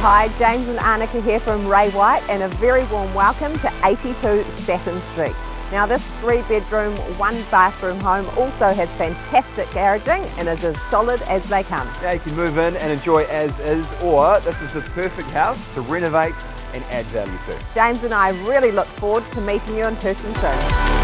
Hi, James and Annika here from Ray White, and a very warm welcome to 82 Saturn Street. Now this 3-bedroom, 1-bathroom home also has fantastic garaging and is as solid as they come. Now you can move in and enjoy as is, or this is the perfect house to renovate and add value to. James and I really look forward to meeting you in person soon.